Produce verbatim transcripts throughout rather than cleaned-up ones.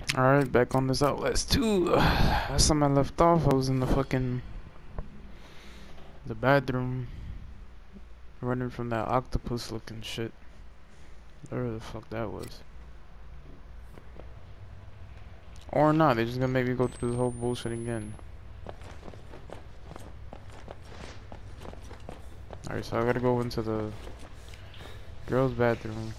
Alright, back on this Outlast two. Last time I left off, I was in the fucking... the bathroom. Running from that octopus looking shit. Whatever the fuck that was. Or not, they're just gonna make me go through the whole bullshit again. Alright, so I gotta go into the girls' bathroom.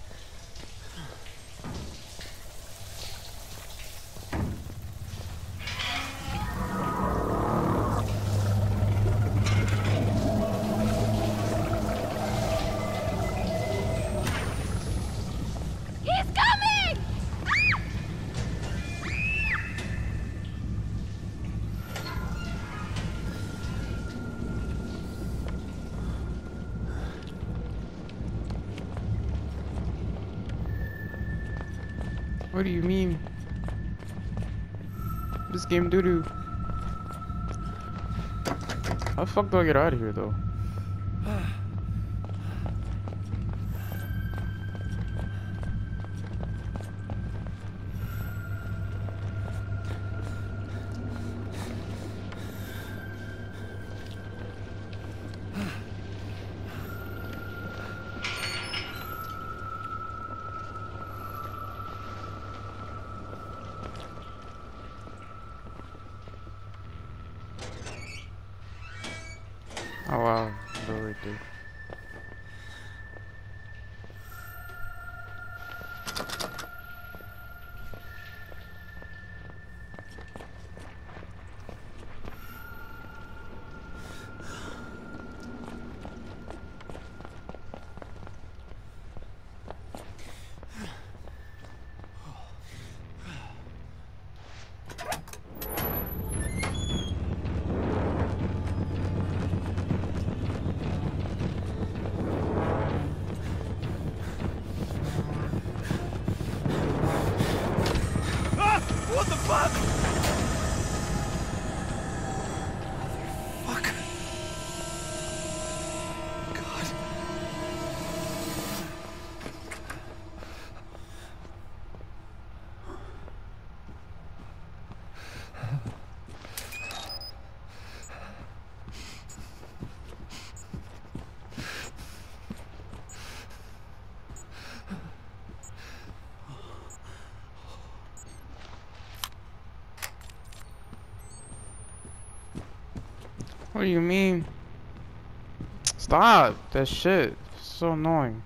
What do you mean? This game doo-doo. How the fuck do I get out of here though? Oh wow, door right there. What the fuck? Fuck. God. What do you mean? Stop that shit. It's so annoying.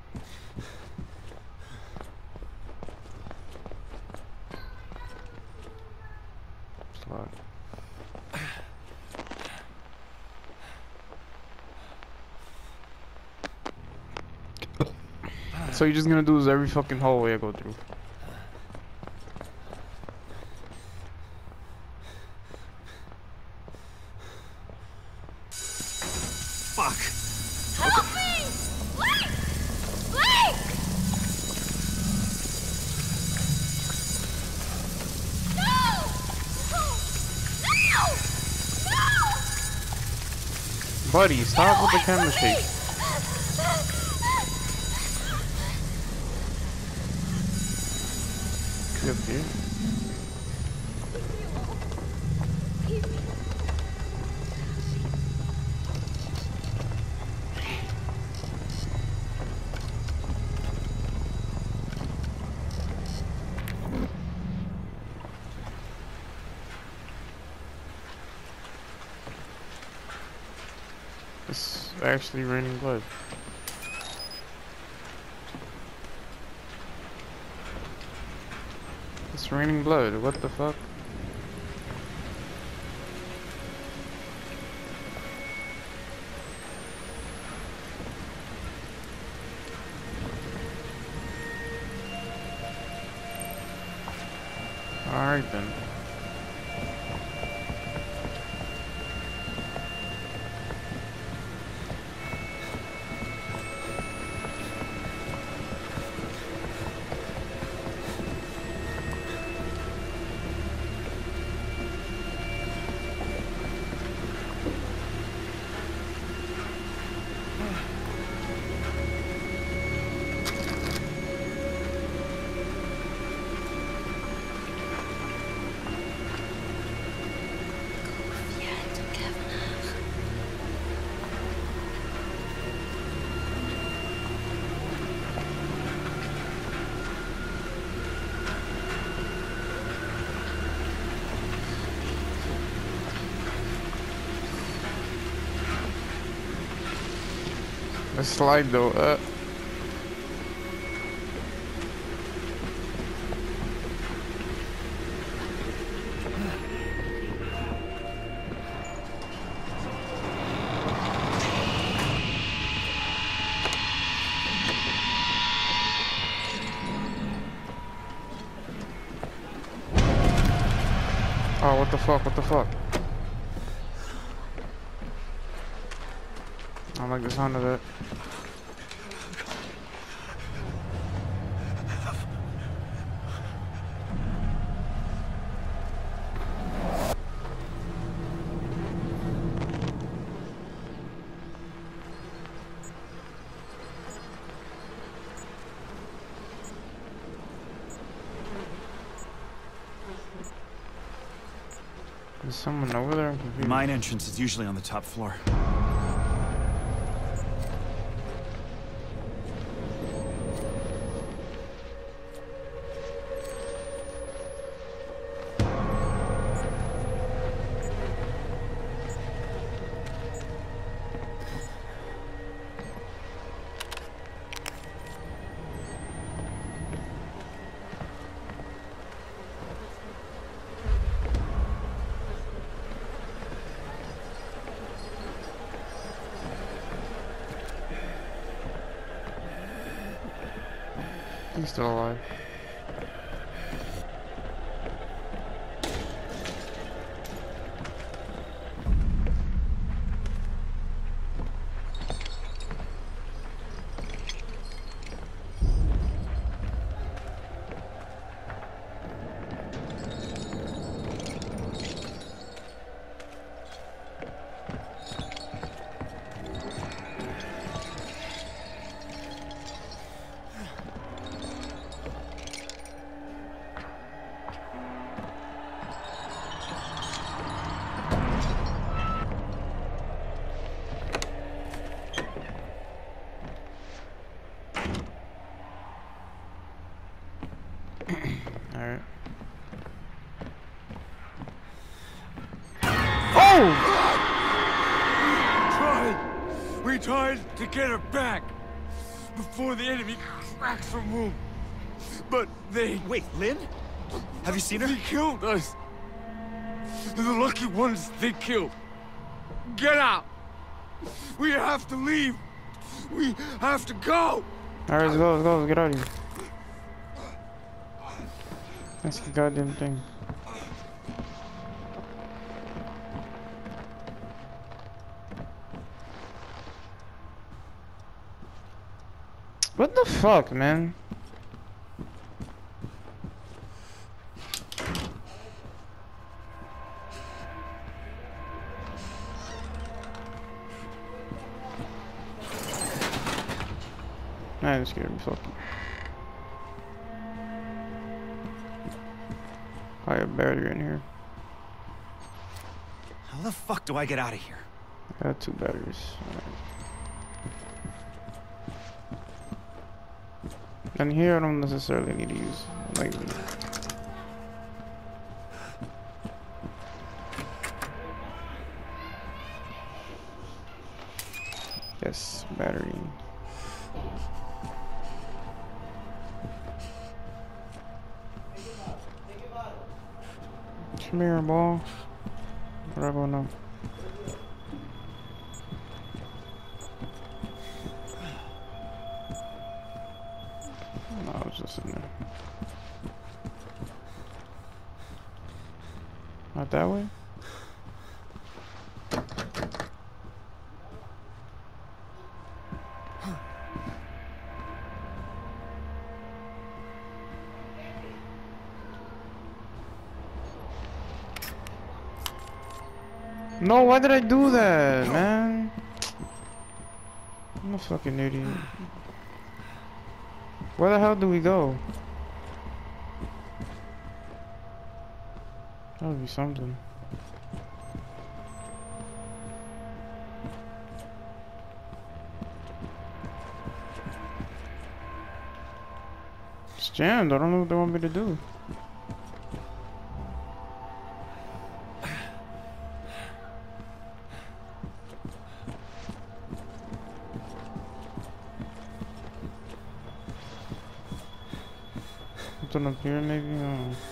Stop. So you're just gonna do this every fucking hallway I go through? Fuck. Help me! Blake! Blake! No! No! No! Buddy, stop Get with the away camera from me! shake. Good dude. It's actually raining blood. It's raining blood. What the fuck? Alright then. The slide though. Uh. Oh, what the fuck? What the fuck? I don't like the sound of that. There's someone over there? I'm confused. The mine entrance is usually on the top floor. He's still alive. Alright. Oh! Tried. We tried to get her back before the enemy cracks the room. But they... Wait, Lynn? Have you seen her? They killed us. They're the lucky ones they killed. Get out. We have to leave. We have to go. Alright, let's go, let's go, let's get out of here. That's the goddamn thing. What the fuck, man? Nah, that scared me fucking. I have a battery in here. How the fuck do I get out of here? I got two batteries. Right. And here I don't necessarily need to use like. Yes, battery. Come here, ball. Where do I go now? No, I was just in there. Not that way? No, why did I do that, man? I'm a fucking idiot. Where the hell do we go? That would be something. It's jammed. I don't know what they want me to do. something up here, maybe? I don't know.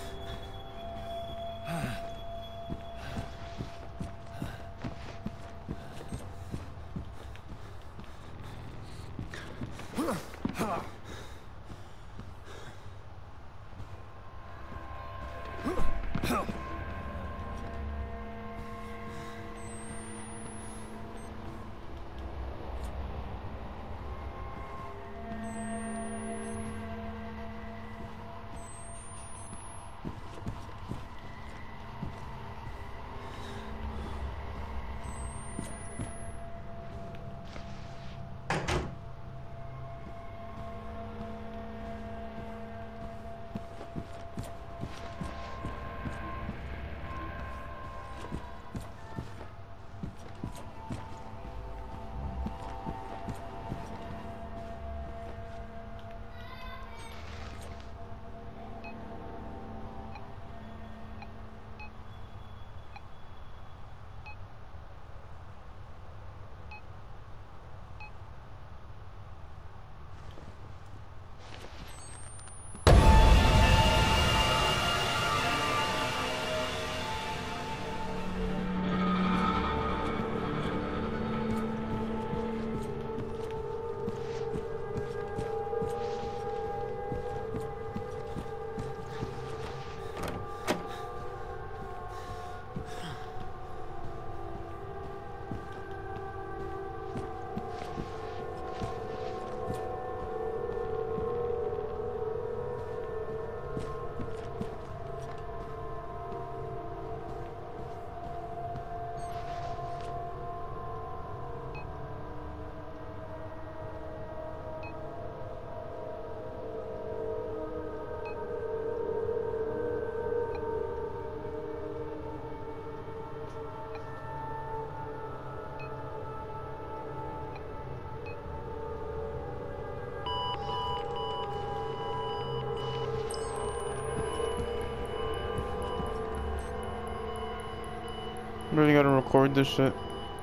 Really gotta record this shit.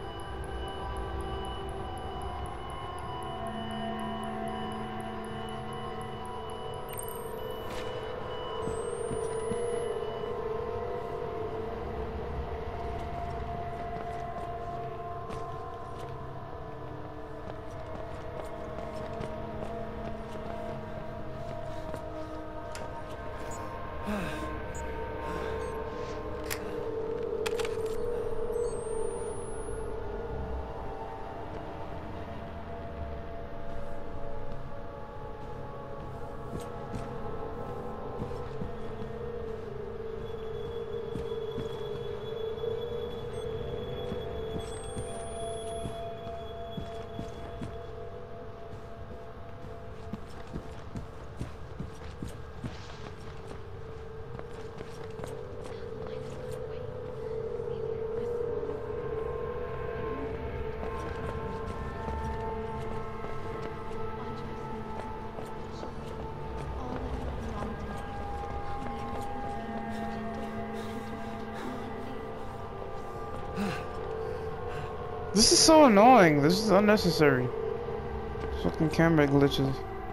This is so annoying. This is unnecessary. Fucking camera glitches.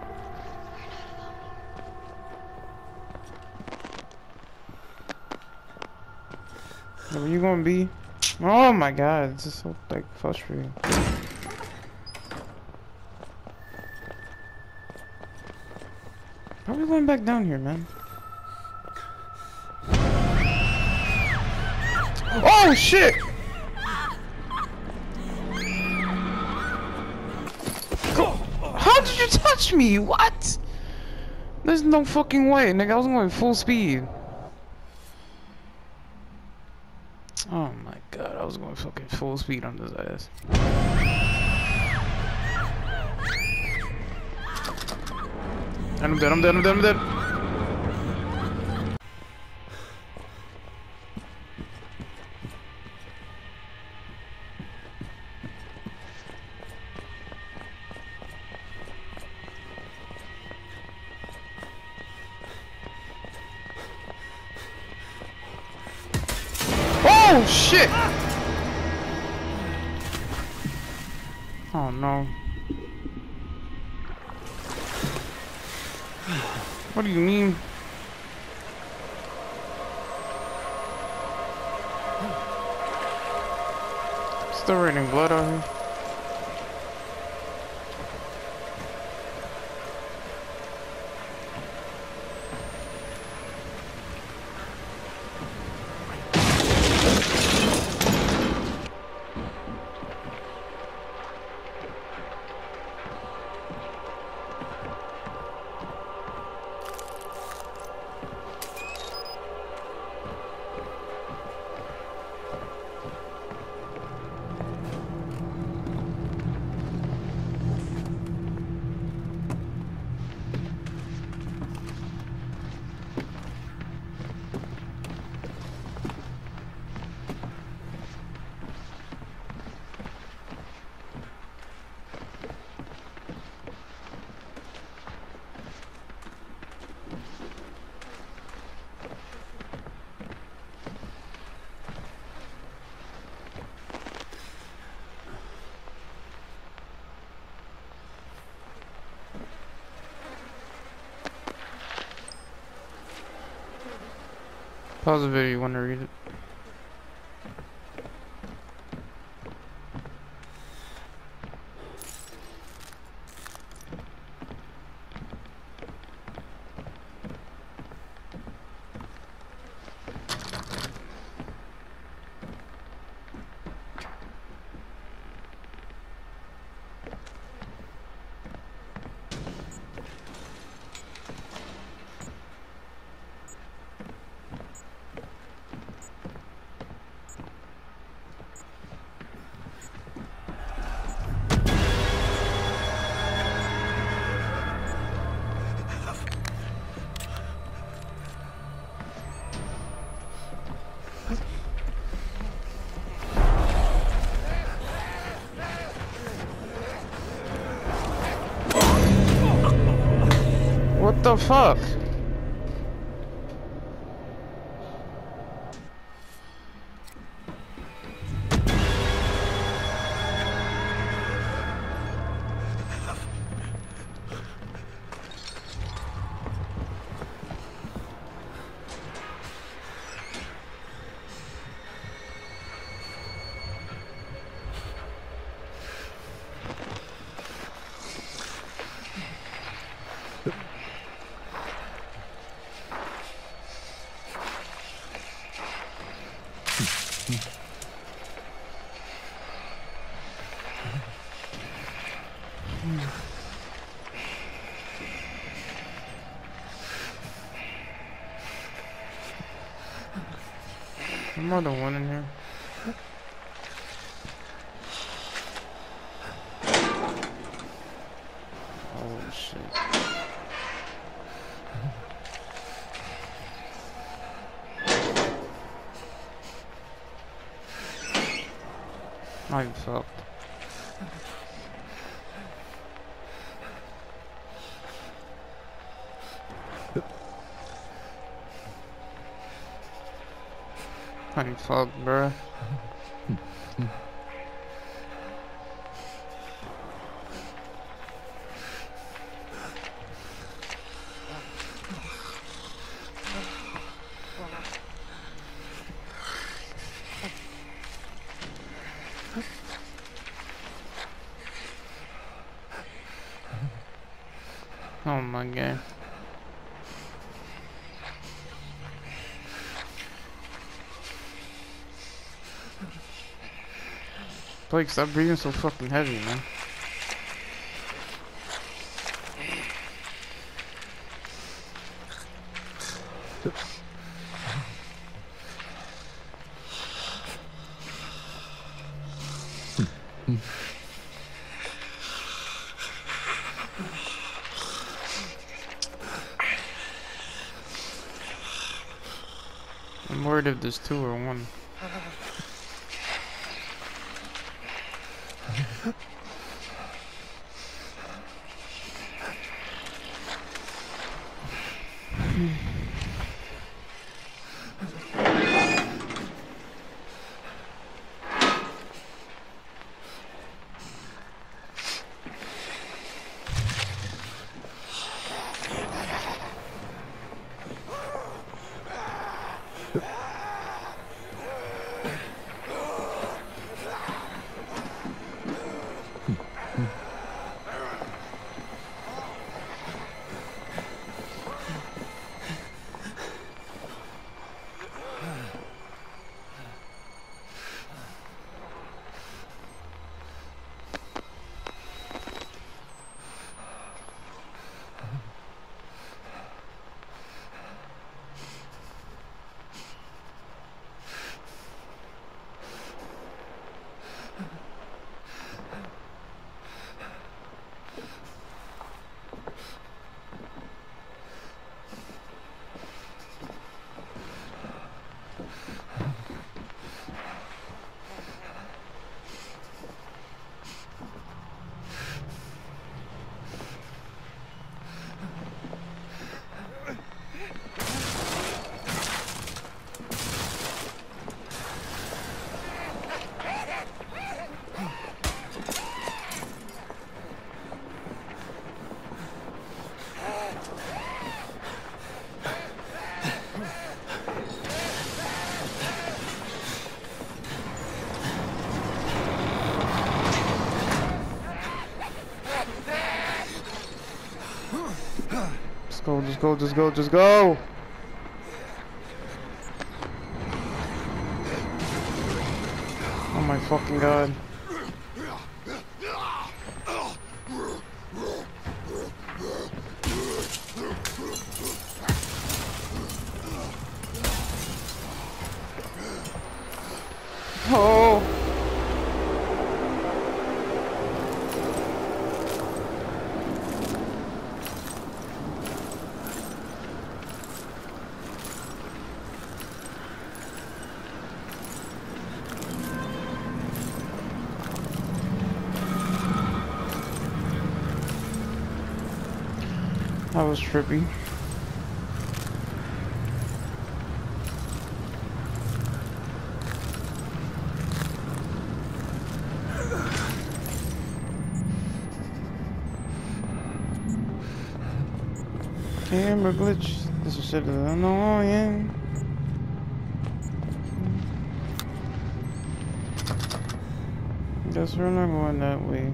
Where are you gonna be? Oh my god, this is so like frustrating. How are we going back down here, man? Oh shit! How did you touch me? What? There's no fucking way, nigga. I was going full speed. Oh my god, I was going fucking full speed on this ass. And I'm dead, I'm dead, I'm dead, I'm dead. Oh shit! Oh no. What do you mean? Still raining blood out here. Pause the video, you want to read it? What the fuck? There's more than one in here. Oh shit. I'm fucked. I'm fucked, bruh. Oh my god. Blake, stop breathing so fucking heavy, man. I'm worried if there's two or one. just go, just go, just go! Oh my fucking god. Oh! That was trippy. Camera glitch. This is shit is annoying. Guess we're not going that way.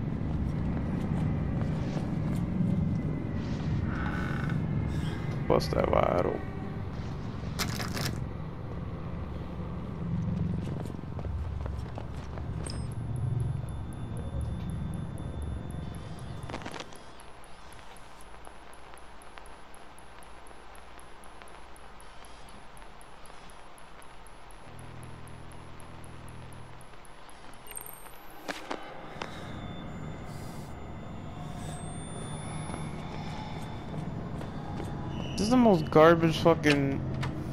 Bust that wide open. This is the most garbage fucking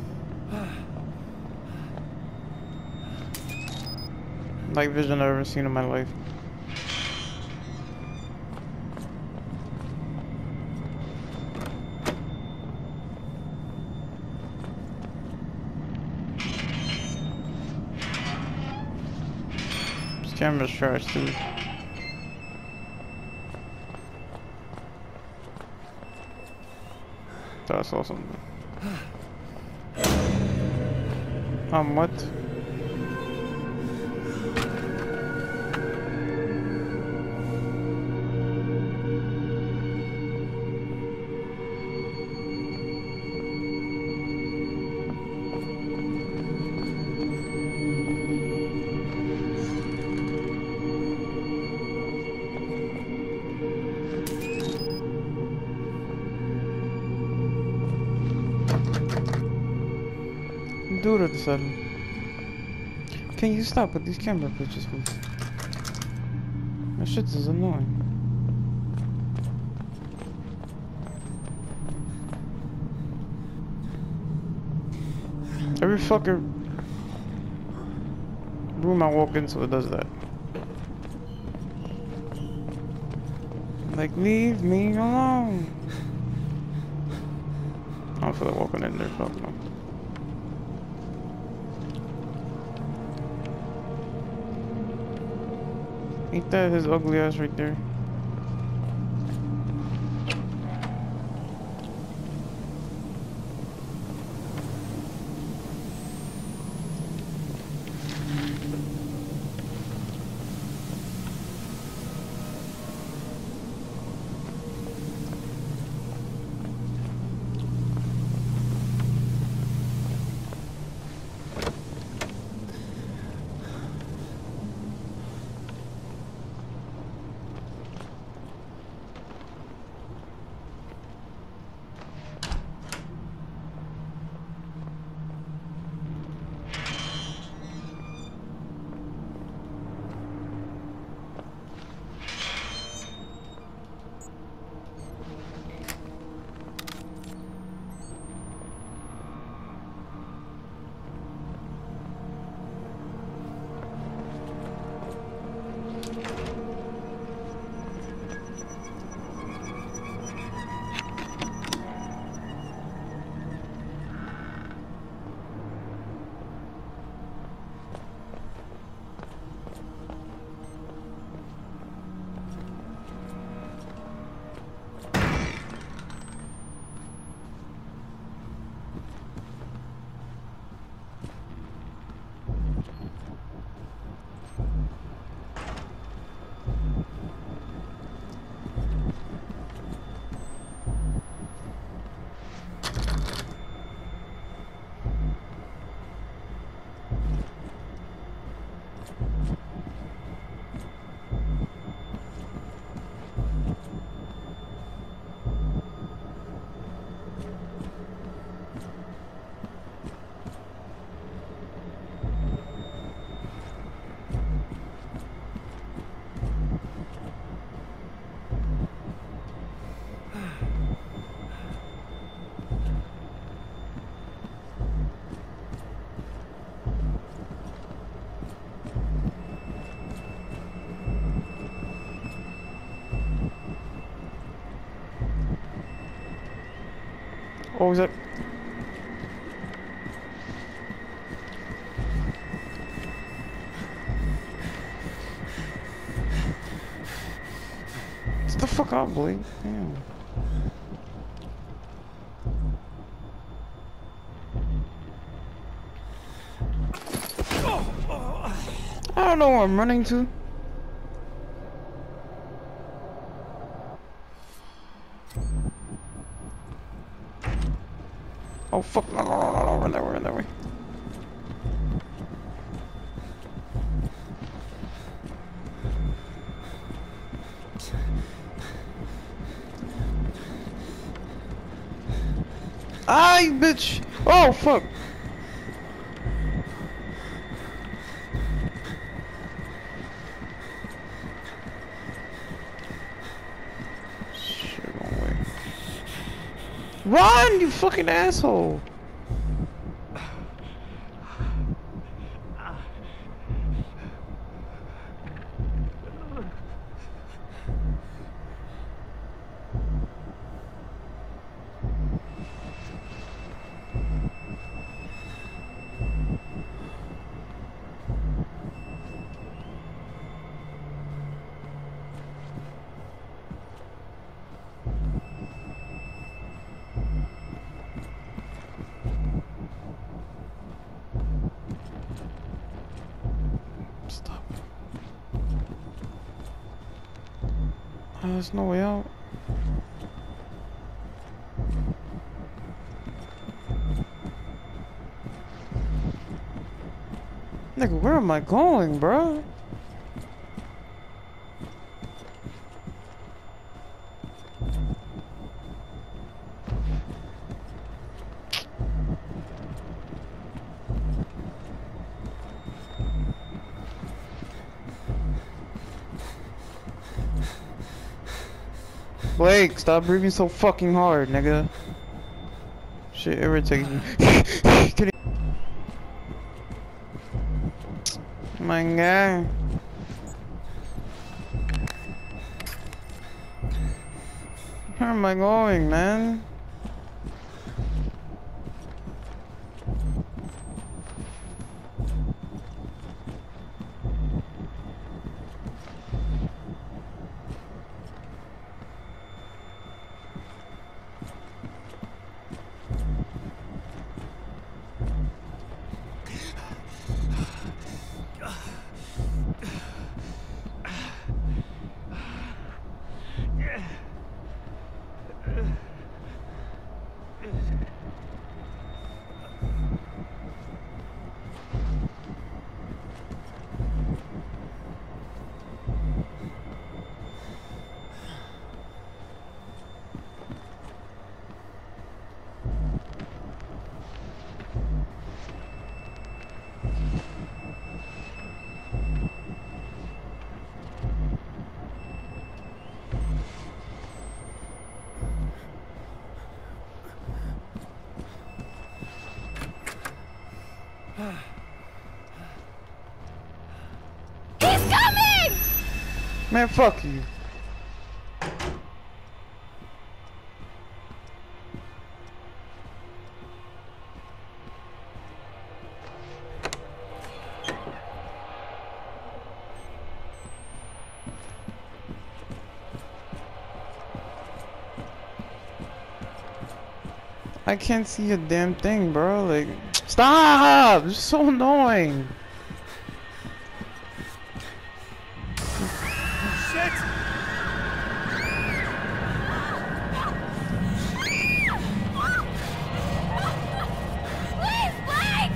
night vision I've ever seen in my life. This camera's trash too. I saw something. Um, what? Dude at the sudden. Can you stop with these camera pictures, please? That shit is annoying. Every fucking room I walk into, it does that. Like, leave me alone. I don't feel like walking in there, fuck no. Ain't that his ugly ass right there? What was that? Get the fuck up, Blake. Damn. I don't know where I'm running to. Oh fuck, no, no, no, no, no, run that way, run that way. Ay, bitch! Oh fuck! Shit, wrong way. Run, you fucking asshole! Stop. Oh, there's no way out. Nigga, where am I going, bro? Blake, stop breathing so fucking hard, nigga. Shit irritates me. Can you... My God. Where am I going, man? He's coming! Man, fuck you. I can't see a damn thing, bro. Like, stop! It's so annoying. Shit! Please, Blake!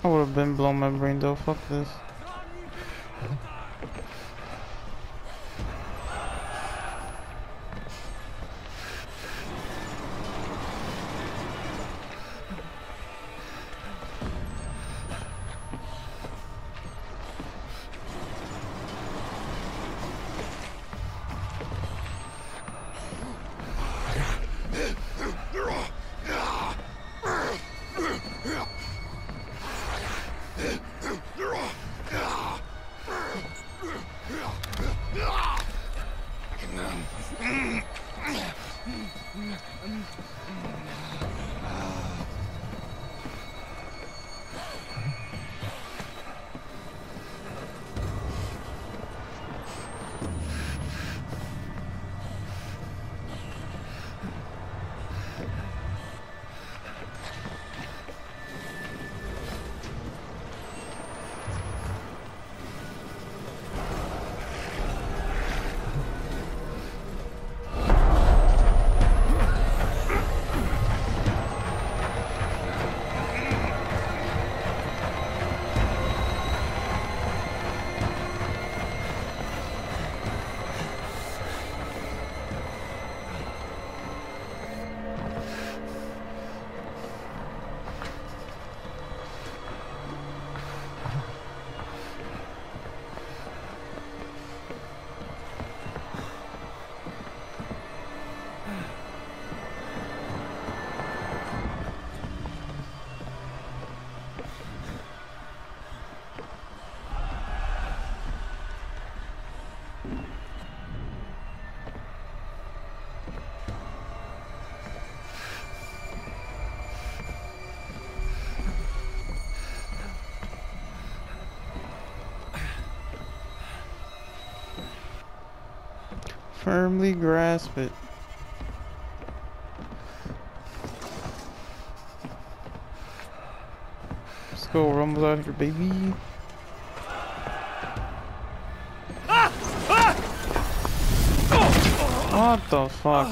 I would have been blown my brain though. Fuck this. Firmly grasp it. Let's go, rumbles out here, baby. Ah! Ah! What the fuck?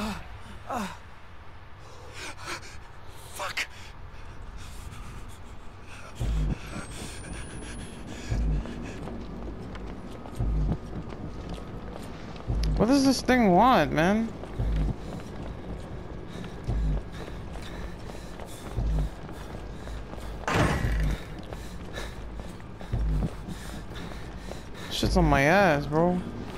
Fuck. What does this thing want, man? Shit's on my ass, bro.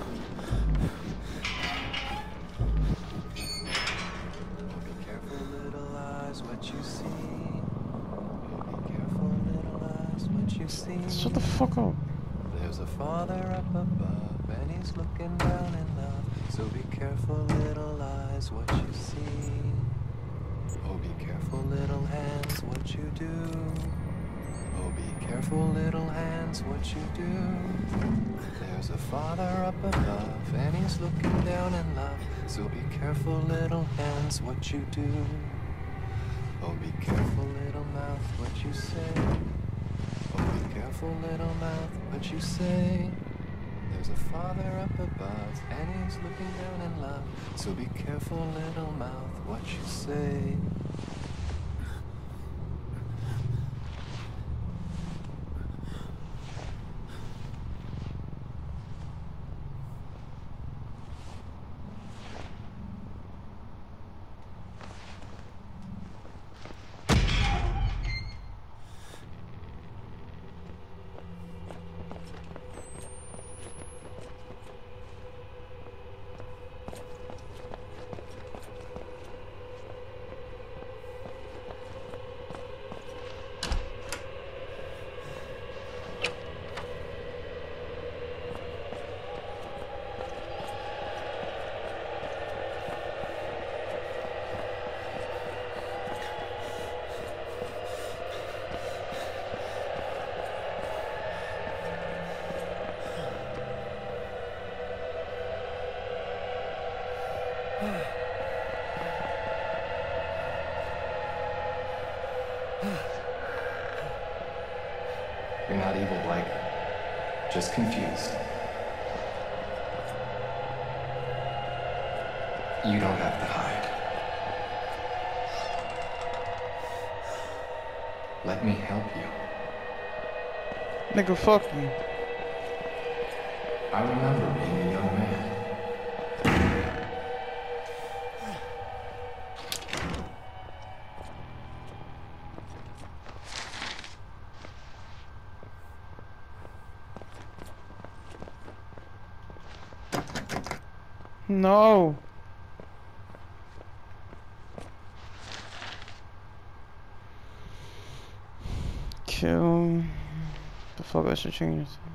Shut the fuck up. There's a father up above, and he's looking down in love. So be careful, little eyes, what you see. Oh, be careful, little hands, what you do. Oh, be careful, little hands, what you do. There's a father up above, and he's looking down in love. So be careful, little hands, what you do. Oh, be careful, little mouth, what you say. Oh, be careful, little mouth, what you say. There's a father up above, and he's looking down in love. So be careful, little mouth, what you say. You're not evil, Blake. Just confused. You don't have to hide. Let me help you. Nigga, fuck you. I remember being a young man. No. Kill. The fuck I should change this.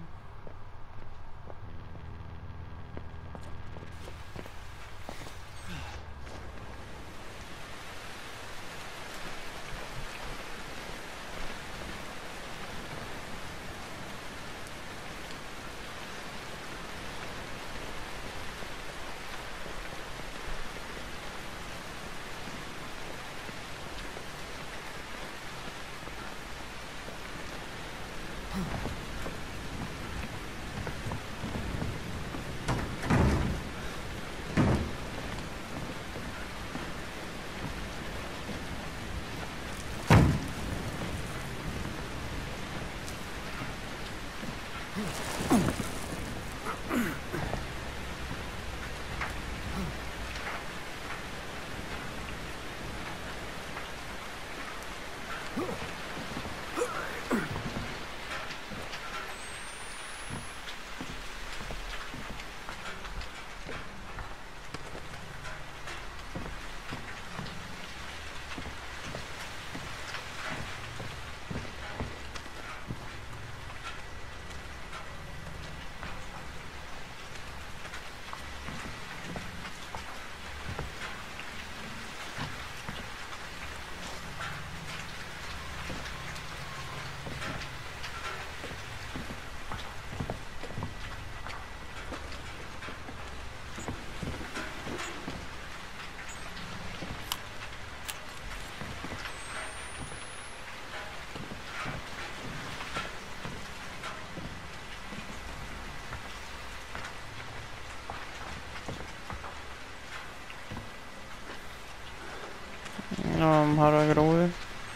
Um, how do I get over there?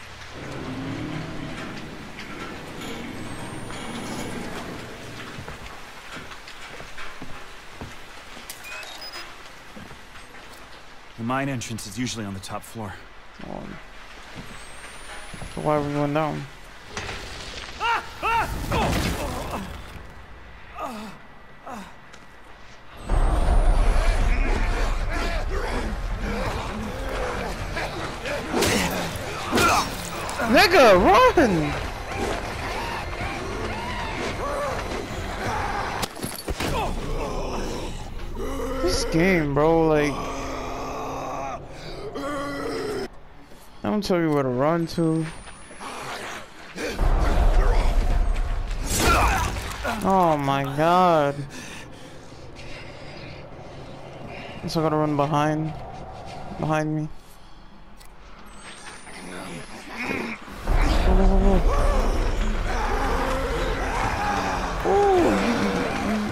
The mine entrance is usually on the top floor. Um, so why are we going down? Nigga, run! This game, bro, like, I don't tell you where to run to. Oh my god. So I gotta run behind, behind me. Go, go, go, go. Ooh, you, you.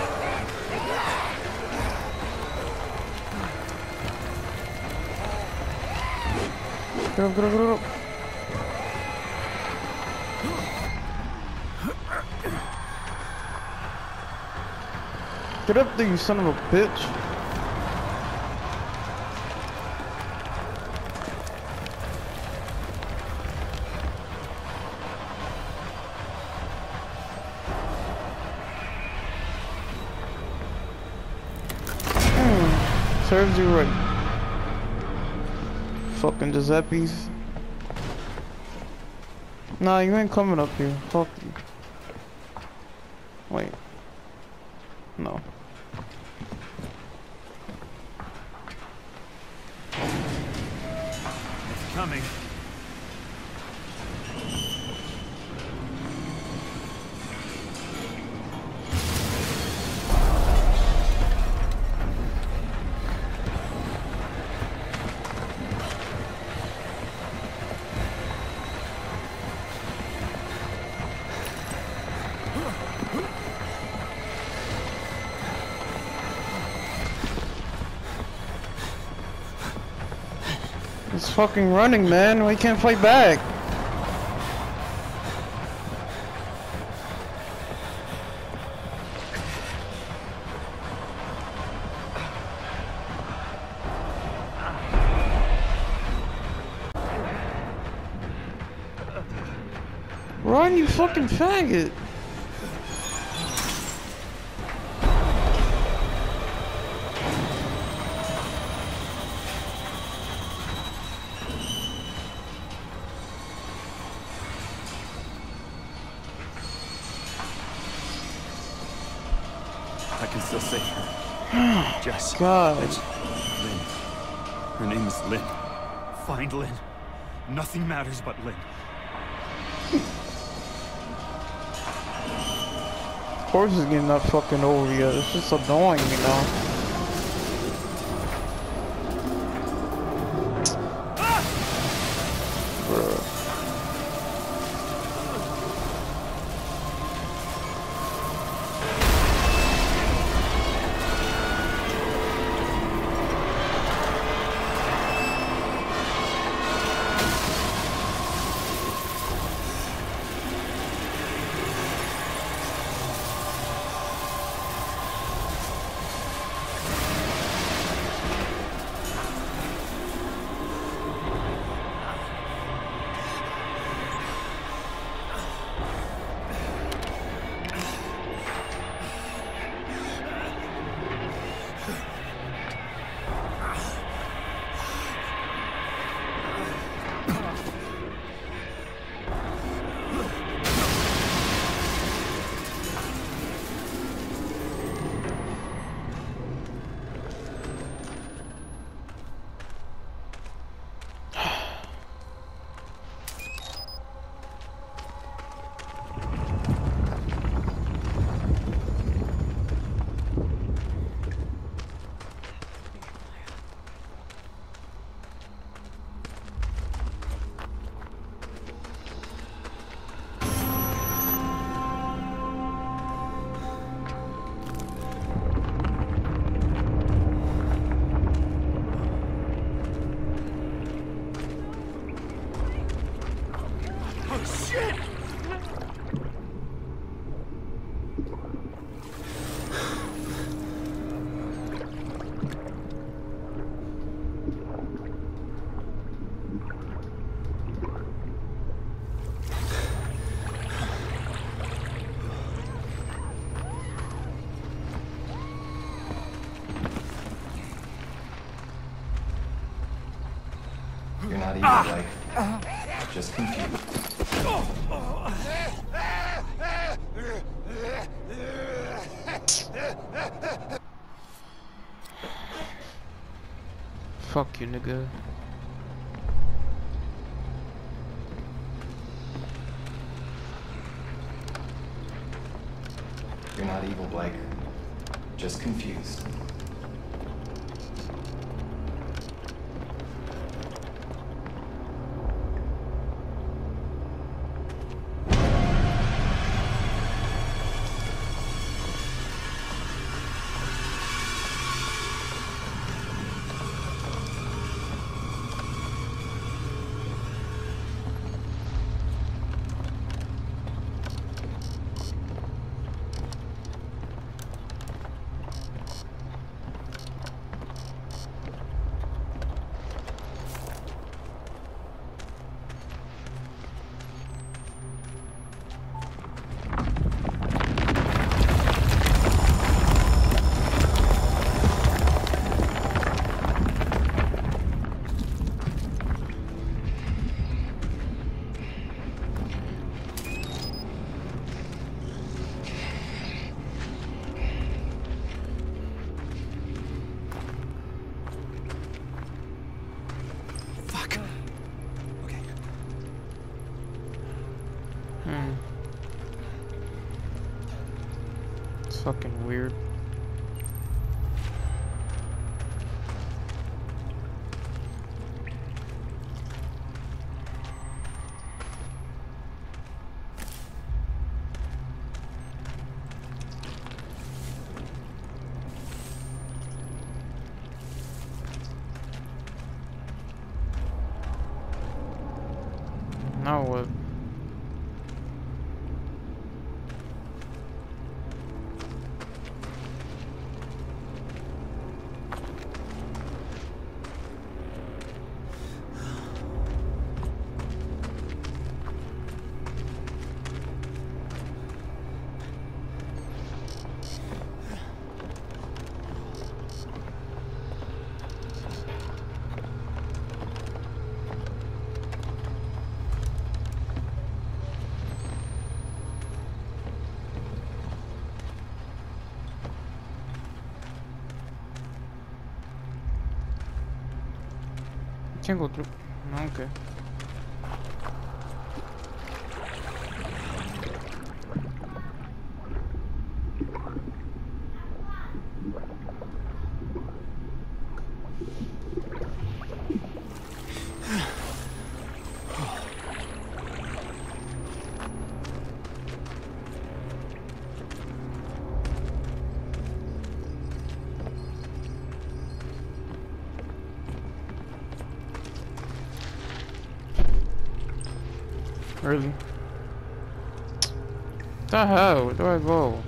Get up, get up, get up. Get up there, you son of a bitch. Serves you right. Fucking Giuseppe's. Nah, you ain't coming up here. Fuck you. Wait. No. It's coming. It's fucking running, man. We can't fight back. Run, you fucking faggot! I can still save her. Jess. God. Lynn. Her name is Lynn. Find Lynn. Nothing matters but Lynn. Of course it's getting that fucking over yet. It's just annoying, you know. Bruh. You're not even like, just confused. Fuck you, nigga. You're not evil, Blake. Just confused. Hmm. It's fucking weird. Now what? can't go through. Okay. Really? The hell? Where do I go?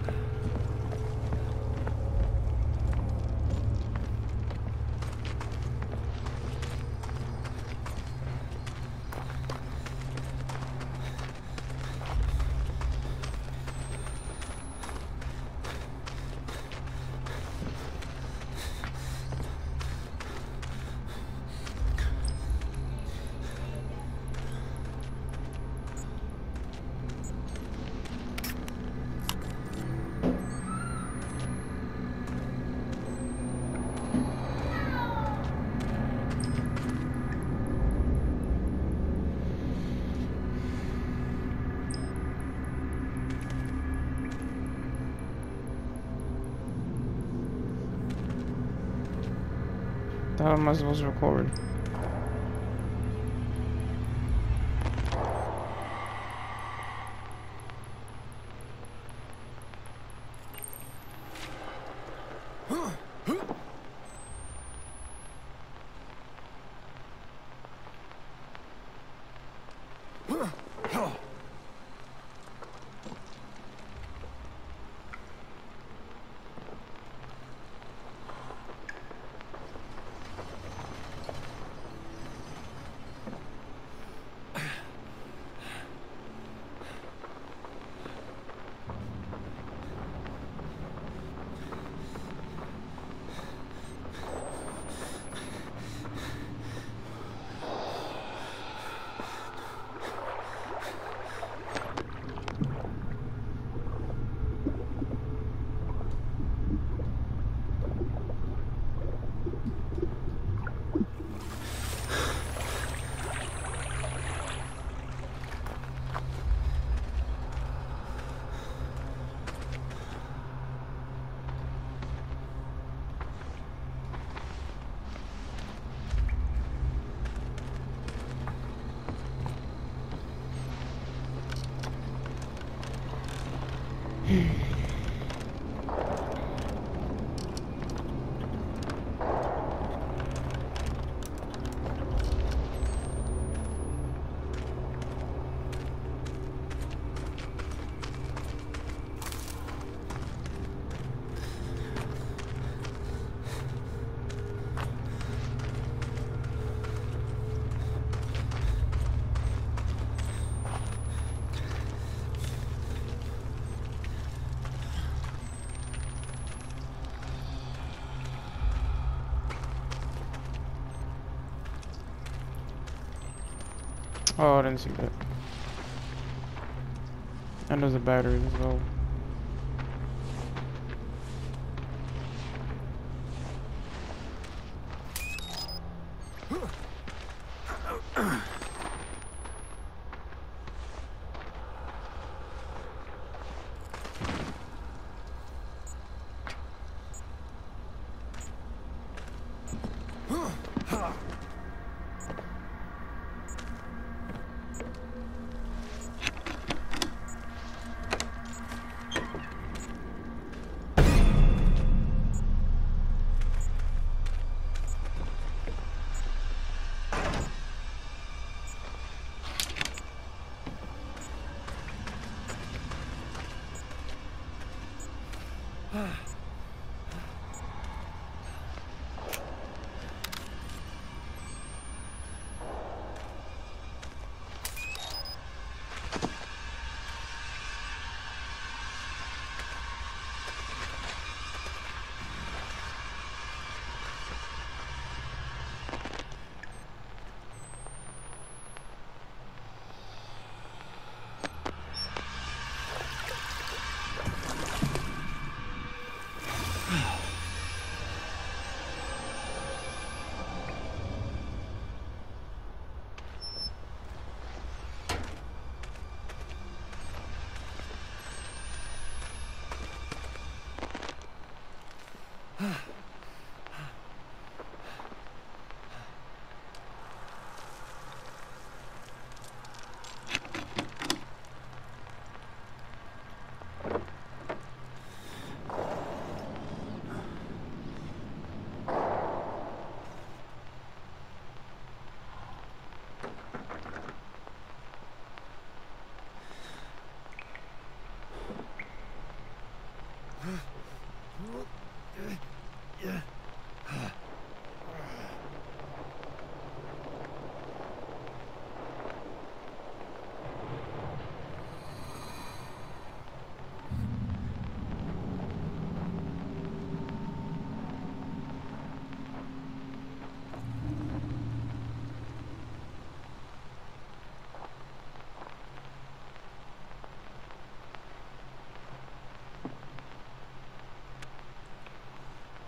How am I supposed to record? Oh, I didn't see that. And there's a battery as well.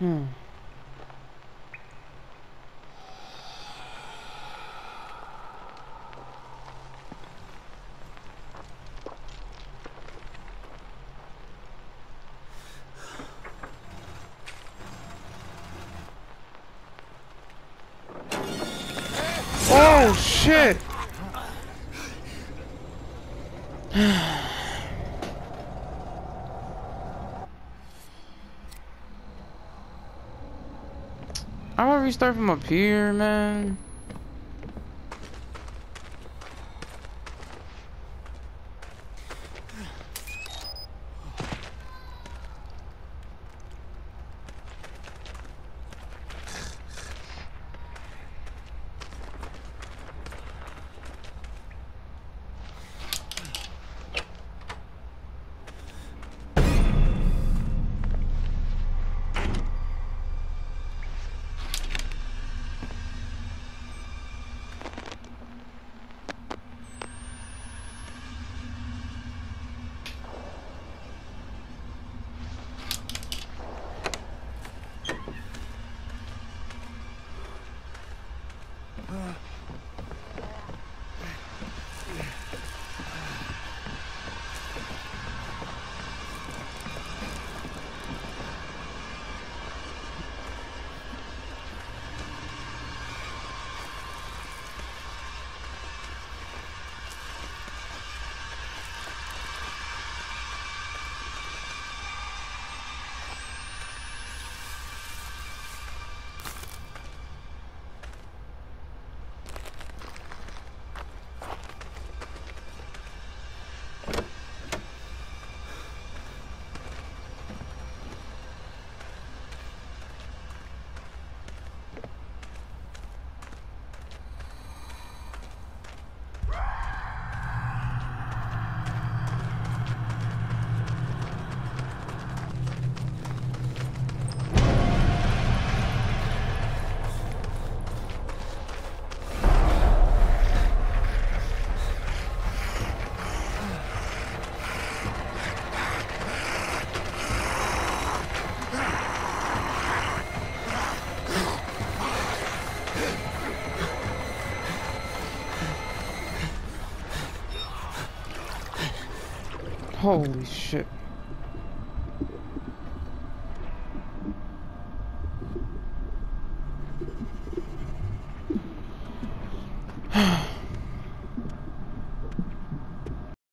Hmm. Oh shit! I want to restart from up here, man. Holy shit.